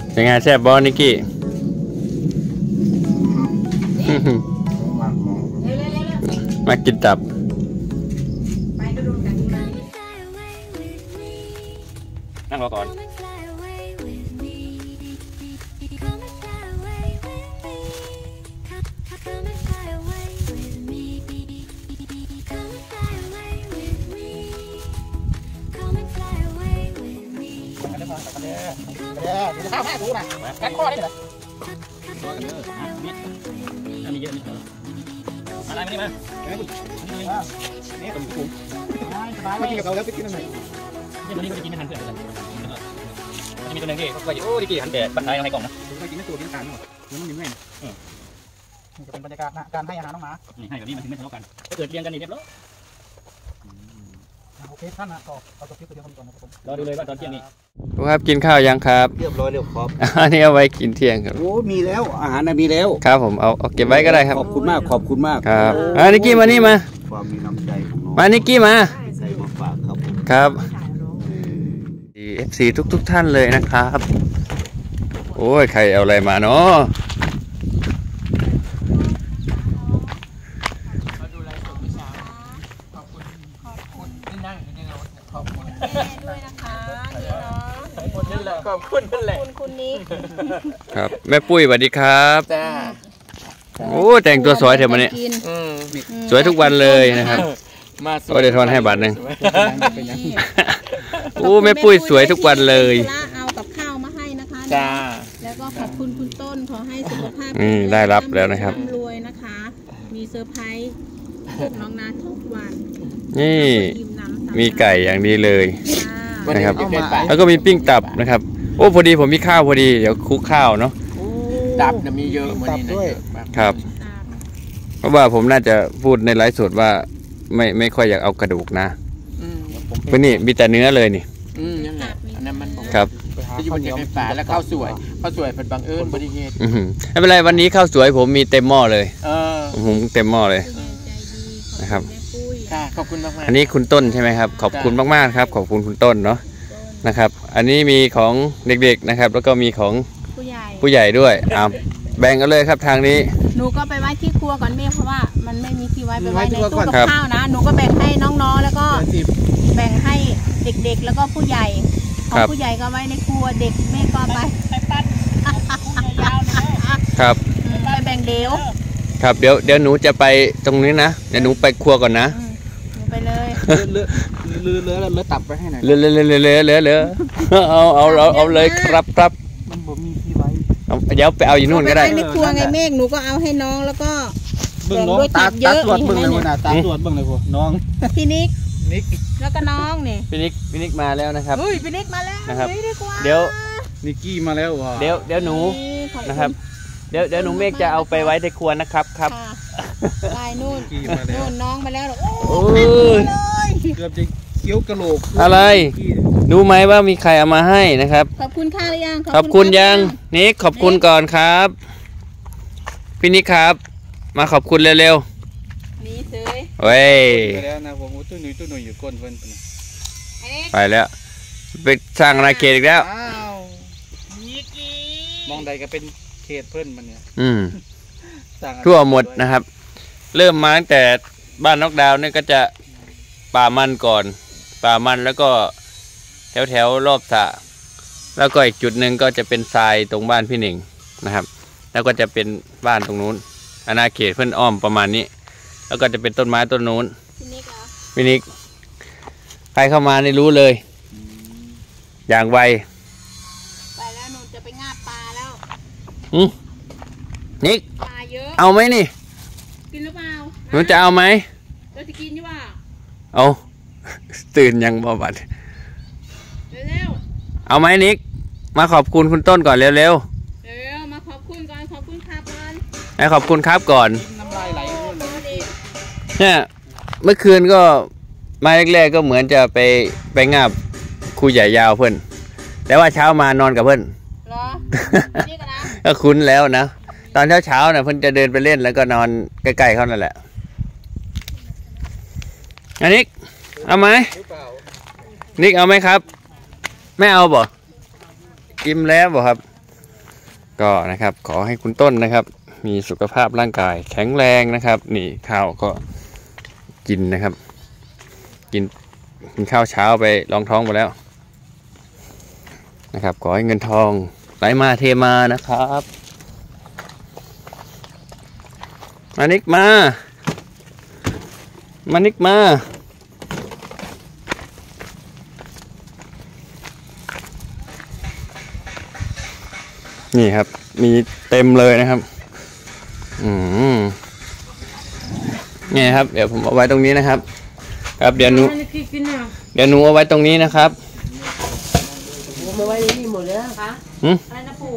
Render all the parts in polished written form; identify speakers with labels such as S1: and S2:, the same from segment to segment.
S1: เป็นไงแซ่บบอนิกกี้มากินตับนั่งรอก่อน
S2: ข้าวแม่กูนะกัดข้อได้เลย
S1: อันนี้เยอะนิดเดียวอะไรมานี่มานี่ผมกุ้ง
S2: ไม่กินกับเราแล้วไปกินอะไร
S1: นี่วันนี้ก็จะกินอาหารเพื่อนกันมันจะมีตัวหนึ่งที่เขาก็โอ้ดิกี้หันแต่ปันท้ายเอาให้กล่องนะ
S2: ผมไปกินในตัวกินการหมดมันมีแม่นี่จะเป็นบรรยากาศการให้อาหารน้องหมา
S1: นี่ให้แบบนี้มันถึงไม่ทะเลาะกันถ้าเกิดเรียงกันนี่เรียบร้อย
S2: โอเคท่านนะต่อเอาตัวคลิปตัวเดียวกันก่อนนะครับผม
S1: รอดูเลยว่าตอนเที่ยงนี้ครับกินข้าวยังครับ
S3: เรียบร้อยเรียบครบ
S1: อันนี้เอาไว้กินเที่ยงครับ
S3: โอ้มีแล้วอาหารมีแล้ว
S1: ครับผมเอาเก็บไว้ก็ได้ครับ
S3: ขอบคุณมากขอบคุณมาก
S1: ครับนิกกี้มานี่มา
S3: ความมีน้ำใจของน้อง
S1: มานิกกี้มา
S3: ใส่มาฝากครับผม
S1: ครับFC ทุกท่านเลยนะครับโอ้ยใครเอาอะไรมาเนาะ
S2: ขอบคุณนั่นแหละ
S4: คุณนี้
S1: ครับแม่ปุ้ยสวัสดีครับโอ้แต่งตัวสวยเถอะมันเนี่ยสวยทุกวันเลยนะครับก็ได้ทอนให้บาทนึงโอ้แม่ปุ้ยสวยทุกวันเลย
S4: เอากับข้าวมาให้นะคะจ้าแล้วก็ขอบคุณคุณต้นขอให้สุขภาพ
S1: ได้รับแล้วนะครับ
S4: รวยนะคะมีเซอร์ไพรส์น้องนาทุกวัน
S1: นี่มีไก่อย่างดีเลยนะครับแล้วก็มีปิ้งตับนะครับโอ้พอดีผมมีข้าวพอดีเดี๋ยวคลุกข้าวเนาะ
S2: ตับมีเยอะเหมือนนี้
S1: ครับเพราะว่าผมน่าจะพูดในไลฟ์สดว่าไม่ค่อยอยากเอากระดูกนะเพราะนี่มีแต่เนื้อเลยนี่
S2: ยังไงอันนั้นมัน
S1: ครับ
S2: ที่อยู่บนไฟฟ้าแล้วข้าวสวยเป็นบังเอิญบริเหตุ
S1: ไม่เป็นไรวันนี้ข้าวสวยผมมีเต็มหม้อเลยผมเต็มหม้อเลยนะครับ
S2: ขอบคุณมาก
S1: อันนี้คุณต้นใช่ไหมครับขอบคุณมากๆครับขอบคุณคุณต้นเนาะนะครับอันนี้มีของเด็กๆนะครับแล้วก็มีของผู้ใหญ่ด้วยแบ่งกันเลยครับทางนี้
S4: หนูก็ไปไว้ที่ครัวก่อนแม่เพราะว่ามันไม่มีที่ไว้ไปไว้ในตู้กับข้าวนะหนูก็แบ่งให้น้องๆแล้วก็แบ่งให้เด็กๆแล้วก็ผู้ใหญ่ของผู้ใหญ่ก็ไว้ในครัวเด็กแม่ก็ไป
S1: ครับ
S4: ไปแบ่งเดี๋ยว
S1: ครับเดี๋ยวหนูจะไปตรงนี้นะเดี๋ยวหนูไปครัวก่อนนะ
S4: ไปเลย
S2: เลือตับไปให้หน่อย
S1: เลือเอาเลยครับ
S2: มันบ่มีที่ไว้
S1: เดี๋ยวไปเอาอยู่นู่นก็ได้
S4: ในครัวไงเมฆหนูก็เอาให้น้องแล้วก็
S2: เบิ่งน้องตาตรวจเบิ่งเลยนะตาตรวจเบิ่งเลยพวกน้อง
S4: พี่นิกแล้วก็น้องนี่
S1: พี่นิกมาแล้วนะครับ
S4: พี่นิกมาแล้ว
S1: นะครับเดี๋ยว
S2: นิกกี้มาแล้ว
S1: เดี๋ยวหนูนะครับเดี๋ยวหนูเมฆจะเอาไปไว้ในครัวนะครับครับ
S4: ไปนู่นน้องมาแล้ว
S1: โอ้
S2: ยเกือบจะเคี้ยวกระโหลก
S1: อะไรรู้ไหมว่ามีใครเอามาให้นะครับ
S4: ขอบคุณค่ะหรือยัง
S1: ขอบคุณยังนิกขอบคุณก่อนครับพี่นิกครับมาขอบคุณเร็ว
S4: ๆนี่เฉย
S1: เว้ย
S2: ไปแล้วนะผมตุ้ยอยู่ก้นเพิ่น
S1: ไปแล้วไปสร้างอาณาเขตอีกแล้ว
S2: มองใดก็เป็นเขตเพิ่นมันเนี่ย
S1: ทั่วหมดนะครับเริ่มมาตั้งแต่บ้านนกดาวเนี่ยก็จะป่ามันก่อนป่ามันแล้วก็แถวรอบสระแล้วก็อีกจุดหนึ่งก็จะเป็นทรายตรงบ้านพี่หนิงนะครับแล้วก็จะเป็นบ้านตรงนู้นอาณาเขตเพื่อนอ้อมประมาณนี้แล้วก็จะเป็นต้นไม้ต้นนู้นพี่นิกใครเข้ามานี่รู้เลยอย่างไว
S4: ไปแล้วหนูจะไปงาบปลาแล้ว
S1: นิก
S4: ปลาเยอะ
S1: เอาไหมนี่
S4: กินหรือเปล่า
S1: หนูจะเอาไหม
S4: เราจะกินใช่ป่ะ
S1: เอาตื่นยังบ่บัดเอาไหมนิกมาขอบคุณคุณต้นก่อนเร็ว
S4: มาขอบคุณก่อนขอบคุณครับก่อน
S1: ขอบคุณครับก่อน
S2: น้ำลายไหล
S1: เนี่ยเมื่อคืนก็มาแรกๆก็เหมือนจะไปงาบครูใหญ่ยาวเพื่อนแต่ว่าเช้ามานอนกับเพื่อนก็คุ้นแล้วนะตอนเช้าเนี่ยเพื่อนจะเดินไปเล่นแล้วก็นอนใกล้ๆเขานั่นแหละอันนี้เอาไหมนิกเอาไหมครับไม่เอาบ่อิ่มแล้วบ่ครับก็นะครับขอให้คุณต้นนะครับมีสุขภาพร่างกายแข็งแรงนะครับนี่ข้าวก็กินนะครับกินข้าวเช้าไปรองท้องหมดแล้วนะครับขอให้เงินทองไหลมาเทมานะครับมานิกมานี่ครับมีเต็มเลยนะครับนี่ครับเดี๋ยวผมเอาไว้ตรงนี้นะครับครับเดี๋ยวหนูเอาไว้ตรงนี้นะครับ
S5: มาไว้นี่หมดเลยนะคะ
S4: อะไรนะปู่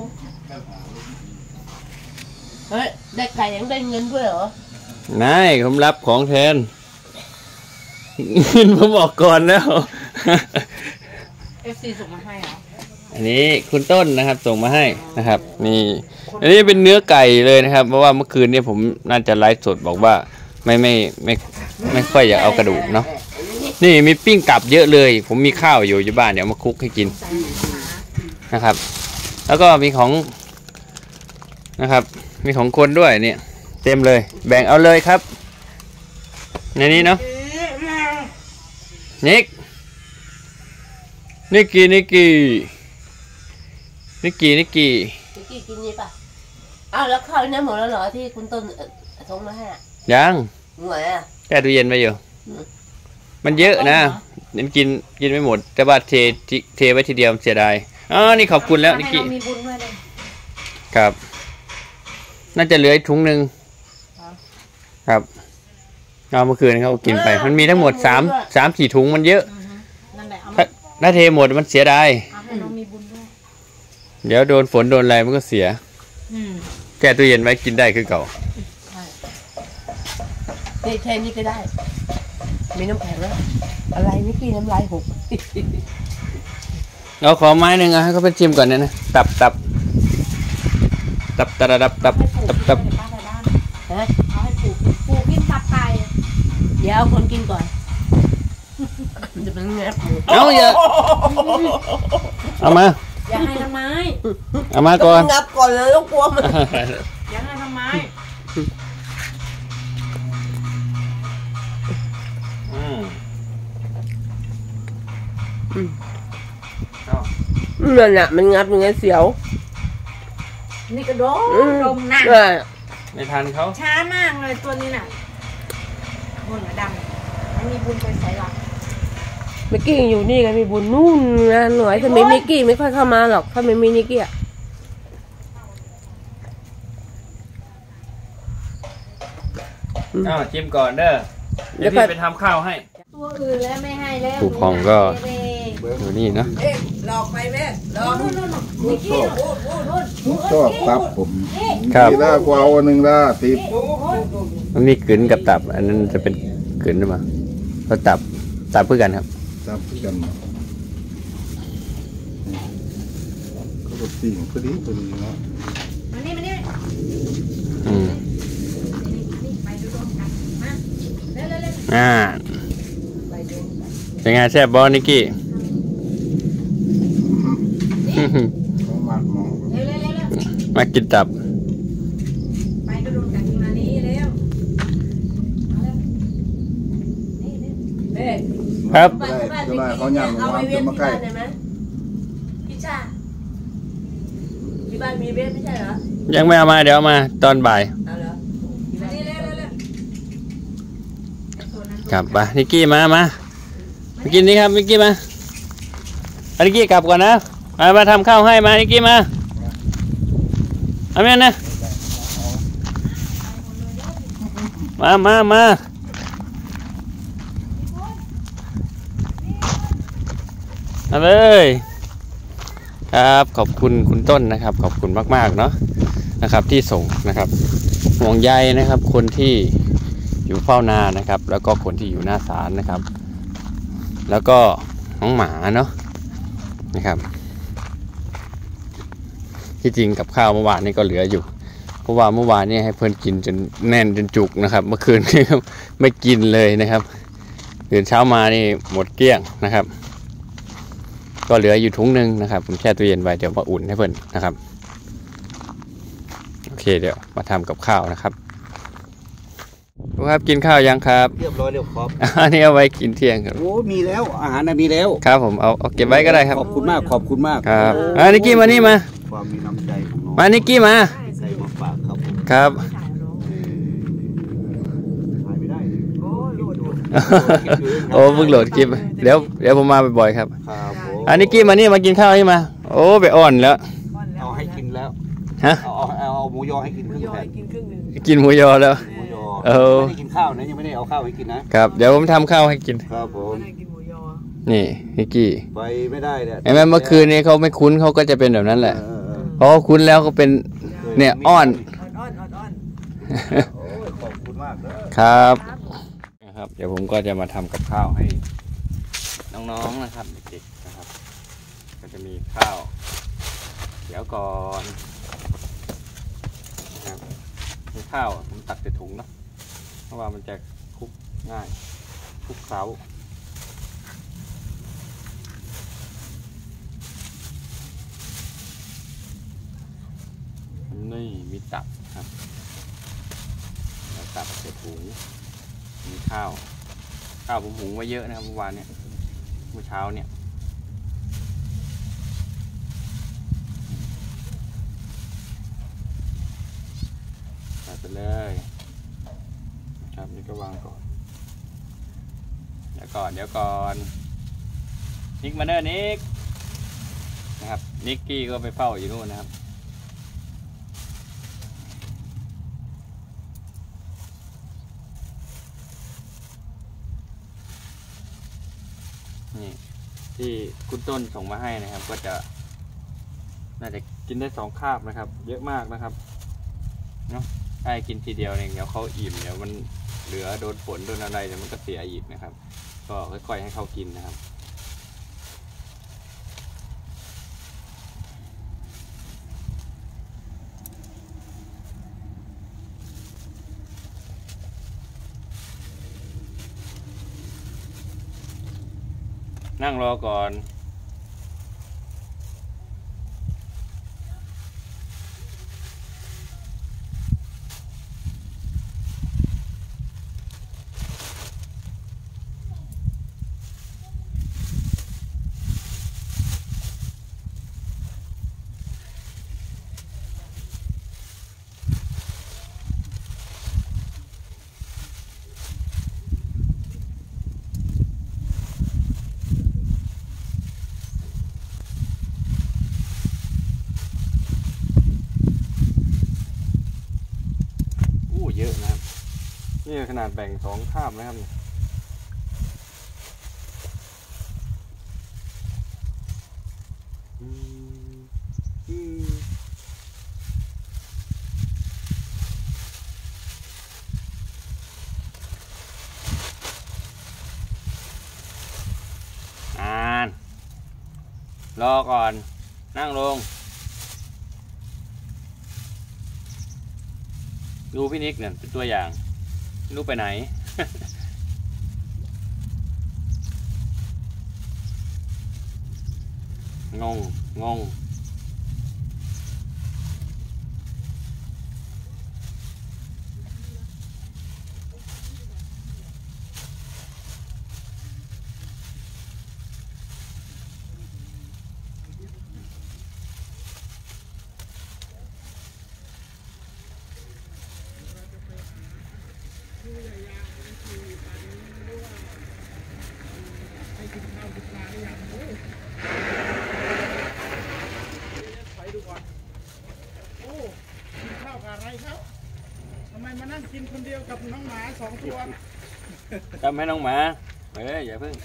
S5: เฮ้ยได้ไก่ยังได้เงินด้วยเหรอน
S1: ายผมรับของแทนผมบอกก่อนแล้ว
S5: FC ส่งมาให้เหรอ
S1: อันนี้คุณต้นนะครับส่งมาให้นะครับนี่อันนี้เป็นเนื้อไก่เลยนะครับเพราะว่าเมื่อคืนนี้ผมน่าจะไลฟ์สดบอกว่าไม่ค่อยอยากเอากระดูกเนาะนี่มีปิ้งกลับเยอะเลยผมมีข้าวอยู่บ้านเดี๋ยวมาคลุกให้กินนะครับแล้วก็มีของนะครับมีของคนด้วยเนี่ยเต็มเลยแบ่งเอาเลยครับในนี้เนาะนิกกี้กิน
S5: นี่ป่ะอ้าวแล้วข้าวนี่หมดแล้วเหรอที่คุณต้นส่งมาให้
S1: ยัง
S5: หวยอ่ะ
S1: แช่ตู้เย็นไปอยู่มันเยอะนะนี่กินไม่หมดแต่ว่าเทไว้ทีเดียวเสียดายอ๋อนี่ขอบคุณแล้วนิกกี้ครับน่าจะเหลือถุงหนึ่งครับเอาเมื่อคืนเขากินไปมันมีทั้งหมด3-4ถุงมันเยอะถ้าเทหมดมันเสียดายเดี๋ยวโดนฝนโดนอะไรมันก็เสียแช่ตู้เย็นไว้กินได้คือเก่า
S5: แค่นี้ก็ได้มีน้ำแข็งแล้วอะไรนี่กินน้ำลายหก
S1: เอาขอไม้หนึ่งให้เขาไปชิมก่อนเนี่ยนะตับ
S5: ฮะ
S4: เอาให้ปู่กินตับไก่
S5: เดี๋ยวคนกินก่อนจะเป็นไง
S1: เอาอย่าเอามา
S4: อย่าให้ทำไม
S1: เอามาก่อน
S5: งับก่อนเลยต้องกลัวมัน
S4: อย่าให้ทำไม
S5: นั่นแหละมันงับยังไงเสียว
S4: นี่กระโดดหนัก
S1: ไม่ทันเขา
S4: ช้ามากเลยตัวนี้น่ะบุญดำมันมีบุญไปใส่หลัง
S5: มิกกี้อยู่นี่กันมีบุญนู่นนะหน่อยถ้าไม่มิกกี้ไม่ค่อยเข้ามาหรอกถ้าไม่มีนิกกี้อ่ะ
S1: ชิมก่อนเด้อเดี๋ยวพี่ไปทำข้าวให้
S4: ตัวอื่นแล้วไม่ให้แล้ว
S1: ผู้พองก็อยู่นี่เนาะ
S5: หลอกไปแม่หลอก
S3: ชอบตับผม
S1: มี
S3: ได้กว่าวันหนึ่งได้ติด
S1: มันมีกลืนกับตับอันนั้นจะเป็นกลืนหรือเปล่าเพราะตับเพื่อกันครับ
S3: ตับเพื่อกันก็ติ่งพอดีเนาะ
S4: มานี่
S1: เป็นไงแซ่บบอลนิกกี้มากินตับ
S4: ไปกระโดดกันมานี้เร็ว
S1: ครับ
S3: เขาย่างเอาไว้เวียนที่บ้านได้ไหม
S5: พี่ชาที่บ้านมีเวียนไม่ใช่เหรอ
S1: ยังไม่เอามาเดี๋ยวเอามาตอนบ่ายครับไปนิกกี้มากินนี่ครับนิกกี้มานิกกี้กลับก่อนนะมาทำข้าวให้มานิกกี้มาเอาแม่นะมาเอาเลยครับขอบคุณคุณต้นนะครับขอบคุณมากๆเนาะนะครับที่ส่งนะครับห่วงใยนะครับคนที่อยู่เฝ้านานะครับแล้วก็คนที่อยู่หน้าศาลนะครับแล้วก็น้องหมาเนาะนะครับที่จริงกับข้าวเมื่อวานนี้ก็เหลืออยู่เพราะว่าเมื่อวานนี้ให้เพื่อนกินจนแน่นจนจุกนะครับเมื่อคืนนี้ไม่กินเลยนะครับตื่นเช้ามานี่หมดเกลี้ยงนะครับก็เหลืออยู่ถุงนึงนะครับผมแช่ตู้เย็นไว้เดี๋ยวมาอุ่นให้เพื่อนนะครับเคเดี๋ยวมาทำกับข้าวนะครับดูครับกินข้าวยังครับ
S2: เรียบร้อยเรียบครบ
S1: อันนี้เอาไว้กินเที่ยงครับ
S2: โอ้มีแล้วอาหารมีแล้ว
S1: ครับผมเอาเก็บไว้ก็ได้ครับ
S2: ขอบคุณมากขอบคุณมาก
S1: ครับนิกกี้มานี่มา
S2: ความมีน้ำใจของน้อง
S1: มานิกกี้มา
S2: ใส่มาฝากครับผม
S1: ครับ
S2: ถ่ายไม่ได้เลยโอ้โหลดดู
S1: โอ้เพิ่งโหลดคลิปเดี๋ยวผมมาบ่อยๆครับ
S2: ครับผม
S1: นิกกี้มานี่มากินข้าวนี่มาโอ้ไปอ่อนแล้ว
S2: เอาให้กินแล้ว
S1: ฮะ
S2: เอาหมูยอให้กินครึ่งแผ่น
S1: กินหมูยอแล้ว
S2: หมูยอ
S1: เออ
S2: ไม่ได้กินข้าวนะยังไม่ได้เอาข้าวให้กินนะครับ
S1: เดี๋ยวผมทำข้าวให้กิน
S2: ครับผม
S1: นี่นิกกี้
S2: ไปไม่ได้เนี่ย
S1: เห็นไหมเมื่อคืนนี้เขาไม่คุ้นเขาก็จะเป็นแบบนั้นแหละ
S2: เออ
S1: เพราะเขาคุ้นแล้วก็เป็นเนี่ยอ้อน
S2: โอ้ยขอบคุณมากเลย
S1: ครับนะครับ เดี๋ยวผมก็จะมาทำกับข้าวให้น้องๆนะครับเด็กๆนะครับ ก็จะมีข้าว เดี๋ยวก่อนนะครับมีข้าวผมตักใส่ถุงเนาะเพราะว่ามันจะคลุกง่ายคลุกเคล้านี่มีตับครับแล้วตับใส่ถุงมีข้าวผมหุงไว้เยอะนะครับเมื่อวานเนี่ยเมื่อเช้าเนี่ยใส่ไปเลยครับนี่ก็วางก่อนเดี๋ยวก่อนนิกมาเนอร์นิกนะครับนิกกี้ก็ไปเฝ้าอยู่นู่นนะครับนี่ที่คุณต้นส่งมาให้นะครับก็จะน่าจะกินได้2 คาบนะครับเยอะมากนะครับเนาะได้กินทีเดียวเองเดี๋ยวเขาอิ่มเดี๋ยวมันเหลือโดนฝนโดนอะไรเดี๋ยวมันก็เสียอีกนะครับ ก็ค่อยๆให้เขากินนะครับนั่งรอก่อนเยอะนะครับนี่ขนาดแบ่ง2 คาบนะครับรอก่อนนั่งลงดูพี่นิกเนี่ยเป็นตัวอย่างไม่รู้ไปไหน งง
S2: ทำไมมานั่งกินคนเดียวกับน้องหมา2 ตัว
S1: จำให้น้องหมาอย่าเพิ่ง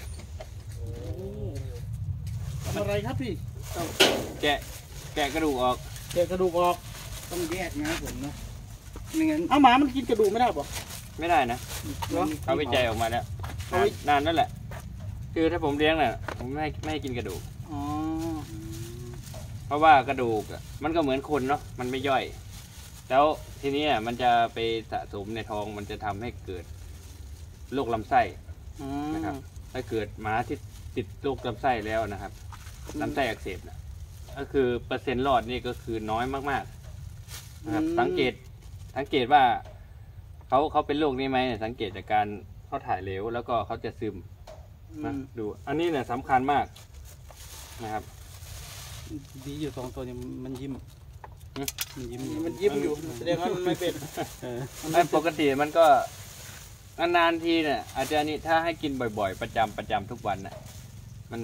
S2: ทำอะไรครับพี่
S1: ต้องแกะกระดูกออก
S2: แกะกระดูกออกต้องแยกนะผมนะไม่งั้นเอาหมามันกินกระดูกไม่ได้ปะ
S1: ไม่ได้นะเขาวิจัยออกมาแล้วนานนั่นแหละคือถ้าผมเลี้ยงน่ะผมไม่ให้กินกระดูก
S2: อ๋อ
S1: เพราะว่ากระดูกมันก็เหมือนคนเนาะมันไม่ย่อย แล้วทีนี้มันจะไปสะสมในท้องมันจะทำให้เกิดโรคลำไส้นะครับถ้าเกิดหมาที่ติดโรคลำไส้แล้วนะครับลำไส้อักเสบนะก็คือเปอร์เซ็นต์รอดนี่ก็คือน้อยมากๆนะครับสังเกตว่าเขาเป็นโรคนี้ไหมเนี่ยสังเกตจากการเขาถ่ายเหลวแล้วก็เขาจะซึมนะดูอันนี้เนี่ยสำคัญมากนะครับ
S2: ดีอยู่2ตัวเนี่ยมันยิ้ม
S3: มันยิ้มอยู่แสดงว่ามันไม่เป็น
S1: ปกติมันก็นานๆทีเนี่ยอาจจะนี่ถ้าให้กินบ่อยๆประจำทุกวันน่ะมัน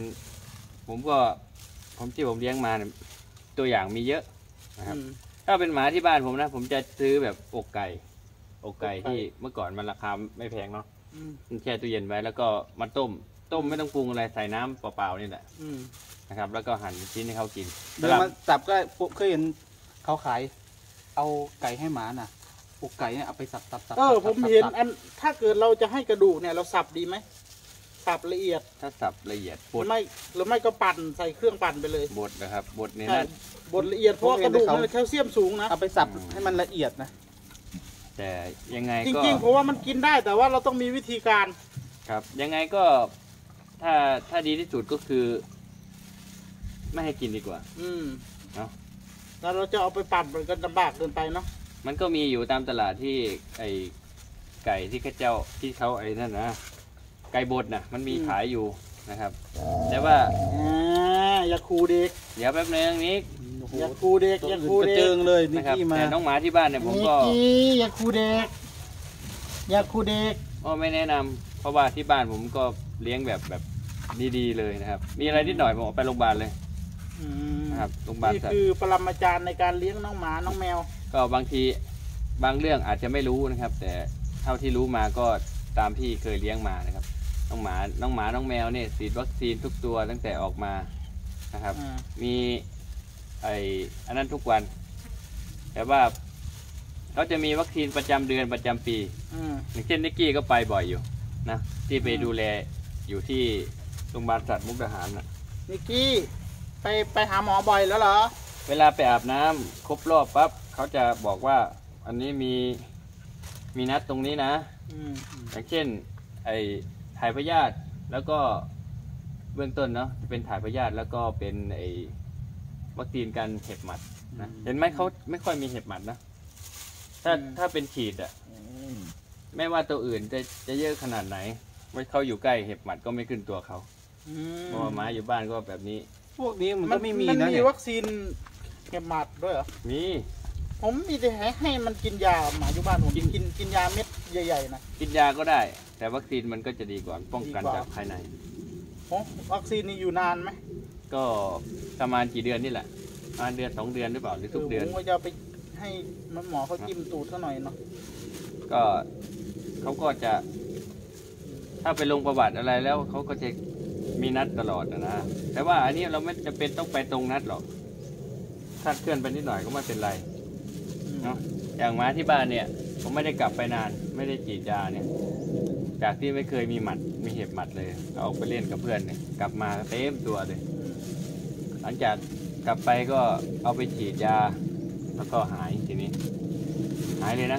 S1: ที่ผมเลี้ยงมาเนี่ยตัวอย่างมีเยอะนะครับถ้าเป็นหมาที่บ้านผมนะผมจะซื้อแบบอกไก่ที่เมื่อก่อนมันราคาไม่แพงเนาะแช่ตู้เย็นไว้แล้วก็มาต้มไม่ต้องปรุงอะไรใส่น้ำเปล่าๆนี่แหละนะครับแล้วก็หั่นชิ้นให้เขากิน
S2: เดินมาสับก็เคยเห็นเขาขายเอาไก่ให้หมาน่ะอกไก่เนี่ยเอาไปสับ
S3: ผมเห็นอันถ้าเกิดเราจะให้กระดูกเนี่ยเราสับดีไหมสับละเอียด
S1: ถ้าสับละเอียดบด
S3: หรือไม่ก็ปั่นใส่เครื่องปั่นไปเลย
S1: บดนะครับบดนี่นะ
S3: บดละเอียดเพราะกระดูกมันแคลเซียมสูงนะ
S2: เอาไปสับให้มันละเอียดนะ
S1: แต่ยังไงก็
S3: จริงๆเพราะว่ามันกินได้แต่ว่าเราต้องมีวิธีการ
S1: ครับยังไงก็ถ้าดีที่สุดก็คือไม่ให้กินดีกว่าเนาะ
S3: แล้วเราจะเอาไปปั่นมันก็ลำบากเกินไปเนาะ
S1: มันก็มีอยู่ตามตลาดที่ไอไก่ที่เขาไอ้นั่นนะไก่บดนะมันมีขายอยู่นะครับแต่ว่า
S3: อย่าคูเด็ก
S1: เดี๋ยวแป๊บนึงนิก
S3: อย่าคูเด็กอย่าคูเด็ก
S2: เจิงเลยนิก
S1: กี้มาน้องหมาที่บ้านเนี่ยผมก็
S3: อย่าคูเด็กอย่าคูเด็ก
S1: ไม่แนะนำเพราะว่าที่บ้านผมก็เลี้ยงแบบดีๆเลยนะครับมีอะไรนิดหน่อยผมไปโรงพยาบาลเลยนะครับโรงพยาบาล
S3: นี่คือปรมาจารย์ในการเลี้ยงน้องหมาน้องแมว
S1: ก็บางทีบางเรื่องอาจจะไม่รู้นะครับแต่เท่าที่รู้มาก็ตามที่เคยเลี้ยงมานะครับน้องหมาน้องแมวเนี่ยฉีดวัคซีนทุกตัวตั้งแต่ออกมานะครับมีอันนั้นทุกวันแต่ว่าเขาจะมีวัคซีนประจำเดือนประจำปีอย่างเช่นนิกกี้ก็ไปบ่อยอยู่นะที่ไปดูแลอยู่ที่โรงพยาบาลสัตว์มุกดาหารน่ะ
S3: นิกกี้ไปหาหมอบ่อยแล้วเหรอ
S1: เวลาไปอาบน้ำครบรอบปั๊บเขาจะบอกว่าอันนี้มีนัดตรงนี้นะอย่างเช่นถ่ายพยาธิแล้วก็เบื้องต้นเนาะจะเป็นถ่ายพยาธิแล้วก็เป็นวัคซีนการเห็บหมัดนะเห็นไหมเขาไม่ค่อยมีเห็บหมัดนะถ้าเป็นฉีดอ่ะไม่ว่าตัวอื่นจะเยอะขนาดไหนไม่เขาอยู่ใกล้เห็บหมัดก็ไม่ขึ้นตัวเขาเพราะว่าหมาอยู่บ้านก็แบบนี้
S2: พวกนี้มันก็ไม่มีนะ
S3: มันมีวัคซีนเห็บหมัดด้วยเหรอ
S1: มี
S3: ผมมีแต่ให้มันกินยาหมาอยู่บ้านผมกินยาเม็ดใหญ่ๆนะ
S1: กินยาก็ได้แต่วัคซีนมันก็จะดีกว่าป้องกันจากภายใน
S3: วัคซีนนี่อยู่นานไหม
S1: ก็ประมาณกี่เดือนนี่แหละประมาณเดือน2 เดือนหรือเปล่าหรือทุกเดือน
S3: ผมก็จะไปให้หมอเขาจิ้มตูดเขาหน่อยเนาะ
S1: ก็เขาก็จะถ้าไปลงประวัติอะไรแล้วเขาก็จะมีนัดตลอดนะแต่ว่าอันนี้เราไม่จำเป็นต้องไปตรงนัดหรอกคาดเคลื่อนไปนิดหน่อยก็ไม่เป็นไรเนาะอย่างหมาที่บ้านเนี่ยผมไม่ได้กลับไปนานไม่ได้ฉีดยาเนี่ยจากที่ไม่เคยมีเห็บหมัดเลยเอาไปเล่นกับเพื่อนเนี่ยกลับมาเต็มตัวเลยหลังจากกลับไปก็เอาไปฉีดยาแล้วก็หายทีนี้หายเลยนะ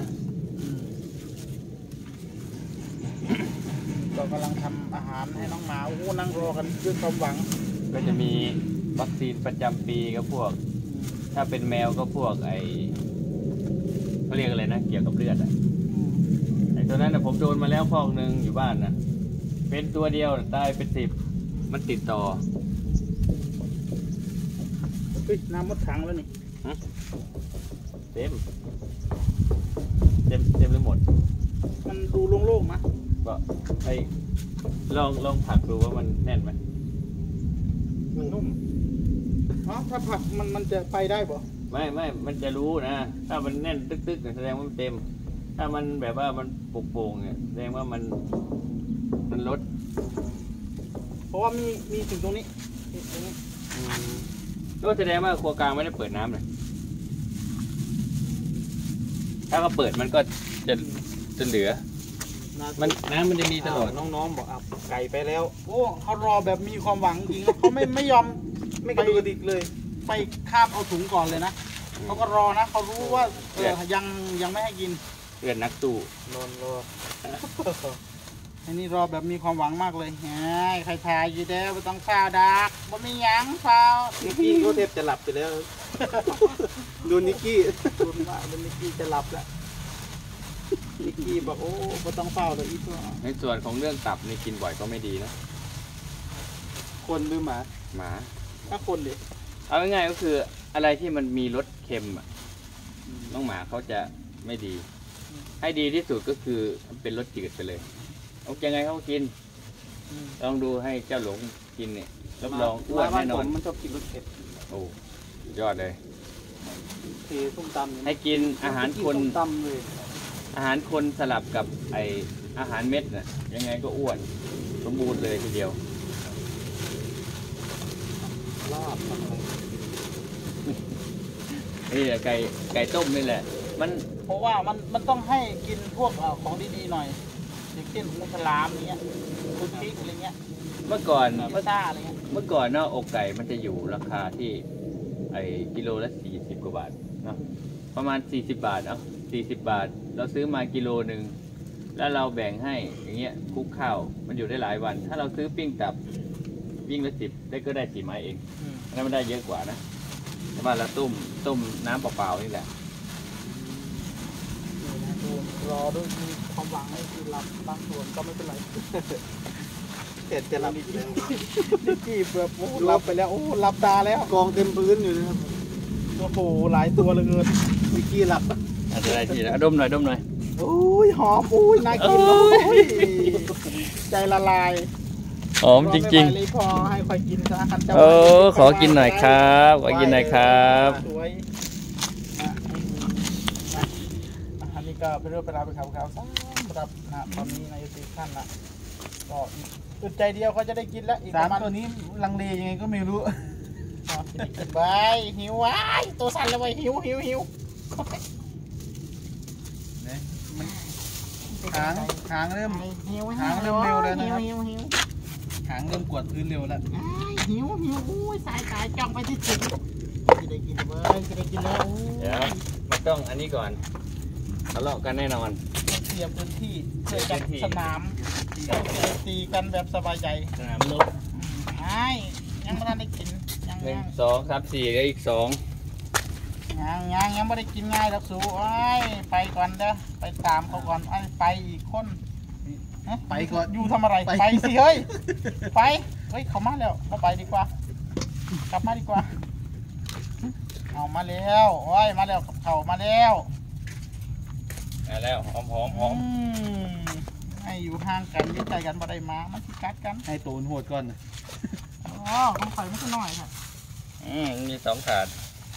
S3: เรากำลังทำอาหารให้น้องหมานั่งรอกันด้วยความหวัง
S1: ก็จะมีวัคซีนประจำปีก็พวกถ้าเป็นแมวก็พวกเขาเรียกอะไรนะเกี่ยวกับเลือดตัวนั้นผมโดนมาแล้วพอกนึงอยู่บ้านนะเป็นตัวเดียวตายเป็น10มันติดต่อ
S3: น้ำมดถังแล้วนี่
S1: เต็มไปหมด
S3: มันดูโล่งๆนะ
S1: ก็ลองผักดูว่ามันแน่นไหม
S3: มันนุ่มถ้าผักมันจะไปได้ป่ะ
S1: ไม่มันจะรู้นะถ้ามันแน่นตึกๆแสดงว่ามันเต็มถ้ามันแบบว่ามันโป่งๆเนี่ยแสดงว่ามันลด
S3: เพราะว่ามีถึงตรงนี้
S1: ก็แสดงว่าครัวกลางไม่ได้เปิดน้ำเลยถ้าเขาเปิดมันก็จะเหลือน้ำมันจะมีตลอด
S3: น้องๆบอกไก่ไปแล้วเขารอแบบมีความหวังจริงเขาไม่ยอมไม่กระดุกกระดิกเลยไปคาบเอาถุงก่อนเลยนะเขาก็รอนะเขารู้ว่ายังไม่ให้กิน
S1: เพื่อนนักตู้
S3: นอนรออันนี้รอแบบมีความหวังมากเลยใครทายอยู่เด้อไม่ต้องฟ้าวดักบ่มีหยังฟ้าวนิกกี้เขาเทพจะหลับไปแล้ว ดูนิกกี้ดูนิกกี้จะหลับแล้วนิกกี้บอกโอ้ไม่ต้องฟ้าวเลยอีกตัว
S1: ในส่วนของเรื่องตับนี่กินบ่อยก็ไม่ดีนะ
S3: คนหรือหมา
S1: หมา
S3: ถ้าคนดิ
S1: เอาง่ายๆก็คืออะไรที่มันมีรสเค็มอ่ะน้องหมาเขาจะไม่ดี ให้ดีที่สุดก็คือเป็นรสจืดไปเลยเอายังไงเขากินลองดูให้เจ้าหลงกินเนี่ยรับรองอ้วนแน่นอน
S3: มันชอบกินรสเผ็ด
S1: โอ้ยอดเลย
S3: เทส้มตำ
S1: ให้กินอาหารคน
S3: ส้มตำเลย
S1: อาหารคนสลับกับไออาหารเม็ดน่ะยังไงก็อ้วนสมบูรณ์เลยทีเดียว
S3: ลาบอะไร
S1: นี่แหละไก่ต้มนี่แหละ มัน
S3: เพราะว่ามันต้องให้กินพวกของดีๆหน่อยอย่างเช่นหมูฉลามอย่างเงี้ยคุณพริกอะไรเงี้ย
S1: เมื่อก่อน
S3: พิซซ่าอะไรเงี้ย
S1: เมื่อก่อนเนาะอกไก่มันจะอยู่ราคาที่ไอกิโลละ40 กว่าบาทเนาะประมาณ40 บาทเนาะ40 บาท เราซื้อมากิโลหนึ่งแล้วเราแบ่งให้อย่างเงี้ยคลุกข้าวมันอยู่ได้หลายวัน ถ้าเราซื้อปิ้งตับวิ่งละ10ได้ก็ได้4 ไม้เองนั่นมันได้เยอะกว่านะแต่ว่าเราต้มน้ำเปล่าๆนี่แหละ
S3: รอด้วยมีความหวังให้คือรับบางส่วนก็ไม่เป็นไรเสร็จจะรับนิกกี้แบบโอ้รับไปแล้วโอ้รับตาแล้วกองเต็มพื้นอยู่นะครับโอ้โหหลายตัวเหลยเกินนิกกี้หลับ
S1: อาจจะได้ทีนะดมหน่อย
S3: โอ้ยหอมโอ้ยน่ากินโอ้ยใจละลาย
S1: หอมจริง
S3: ๆเลยพอให้คอยกินซะคันจะ
S1: ๆขอกินหน่อยครับขอกินหน่อยครับ
S3: สวยอันนี้ก็เป็นเรื่องเป็นราวเป็นข่าวสำหรับตอนนี้ในซีซั่นละก็อึดใจเดียวก็จะได้กินแล้วอีกประมาณตัวนี้ลังเลยังไงก็ไม่รู้กินไปหิวไว้ตัวสั่นเลยหิวหางเริ่มหางเริ่มเร็วเลยนะครับหางเริ่มกวดพื้นเร็วแล้วหิวอุ้ยสายจ้องไปที่จุดจะได้กินเว้ยจะได้กินแล้ว
S1: เดี๋ยวมันต้องอันนี้ก่อนทะเลาะกันแน่นอน
S3: เตรียมพื้นที่เพื่อจัดสนามตีกันแบบสบายใจ
S1: สนามรบ
S3: ยังไม่ได้กินยัง
S1: 1 2 3 4แล้วอีก2
S3: ยังไม่ได้กินง่ายหรอกสูไปก่อนเด้อไปตามเขาก่อนไปอีกคนไปก่อนอยู่ทำอะไรไปสิเฮ้ยไปเขามาแล้วเราไปดีกว่ากลับมาดีกว่าเอามาแล้วมาแล้วเขามาแล้ว
S1: หอม
S3: ให้อยู่ห่างกันยึดใจกันบ่ได้มามันกัดกันให้ตูนโหดก่อนของข่อยไม่ใช่น้อยค่ะ
S1: มี2 ถาด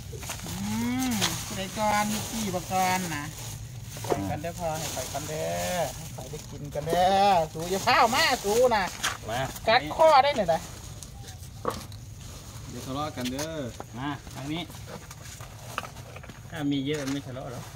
S3: ได้ก่อนกี่ประการนะใส่กันได้พอให้ใส่กันเด้อใส่ได้กินกันเด้อสูอย่าพ้าวมาสูนะ
S1: มา
S3: กัดข้อได้หน่อยนะ
S1: เดี๋ยวทะเลาะกันเด้อมาทางนี้ถ้ามีเยอะไม่ทะเลาะหรอก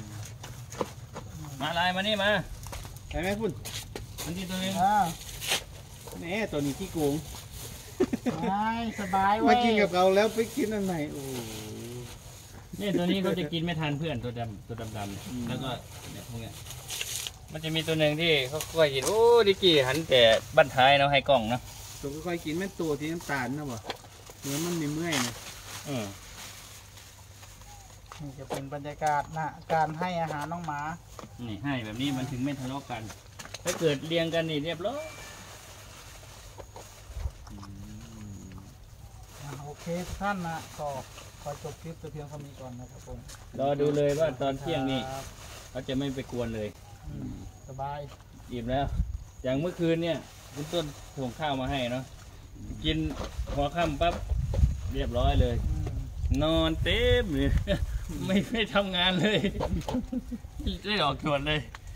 S1: มาลายมานี่มาไปไหมพุ่นอันที่ตัวนึงนี่ตัวนี้ที่โกง
S3: สบายมากินกับเราแล้วไปกินอันไหนโอ้
S1: นี่ตัวนี้เขาจะกินไม่ทันเพื่อนตัวดำแล้วก็เนี่ยพวกเนี้ยมันจะมีตัวหนึ่งที่เขาค่อยกินโอ้ดิกี้หันแต่บั้นท้ายเนาะให้กล้องเนาะ
S3: ตัวค่อยกินแม่ตัวที่น้ำตาลนะบ่เนื้อมันมีเมื่อยนะนี่จะเป็นบรรยากาศนะการให้อาหารน้องหมา
S1: นี่ให้แบบนี้มันถึงไม่ทะเลาะกันถ้าเกิดเลี้ยงกันนี่เรียบร้อย
S3: โอเคทุกท่านนะก็ขอจบคลิปแต่เพียงเท่านี้ก่อนนะครับผม
S1: รอดูเลยว่าตอนเที่ยงนี่เขาจะไม่ไปกวนเลย
S3: สบาย
S1: อิ่มแล้วอย่างเมื่อคืนเนี่ยคุณต้นส่งข้าวมาให้เนาะกินหัวค่ำปั๊บเรียบร้อยเลยนอนเต็มเลยไม่ทำงานเลยได้ออกชวนเลย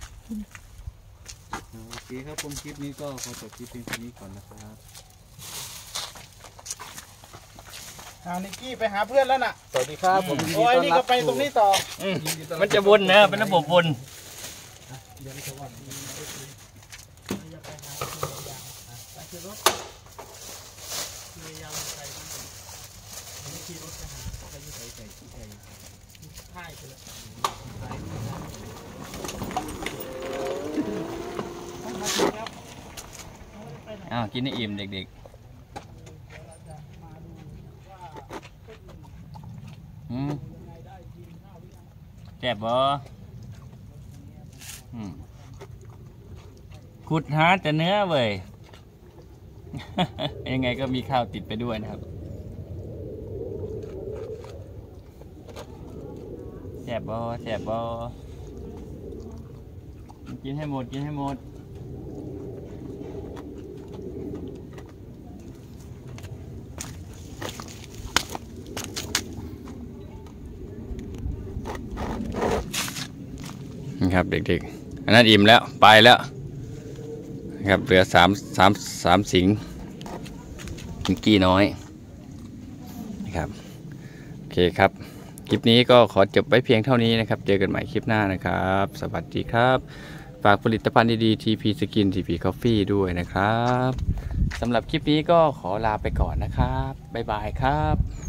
S3: โอเคครับผมคลิปนี้ก็ขอจบคลิปเพียงเท่านี้ก่อนนะครับนิกกี้ไปหาเพื่อนแล้วน่ะ
S1: สวัสดีครับผม
S3: นี่ก็ไปตรงนี้ต่อ
S1: มันจะวนนะเป็นระบบวน
S3: ค่ายไปเลย
S1: อ้าวกินให้อิ่มเด็กๆแซ่บบ่ขุดหาแต่เนื้อเว้ย ยังไงก็มีข้าวติดไปด้วยนะครับแซ่บบ่แซ่บบ่กินให้หมดกินให้หมดนี่ครับเด็กๆอันนั้นอิ่มแล้วไปแล้วนะครับเหลือสามสิงมิกกี้น้อยนะครับโอเคครับคลิปนี้ก็ขอจบไว้เพียงเท่านี้นะครับเจอกันใหม่คลิปหน้านะครับสวัสดีครับฝากผลิตภัณฑ์ดีๆ TP Skin TP Coffee ด้วยนะครับสำหรับคลิปนี้ก็ขอลาไปก่อนนะครับบ๊ายบายครับ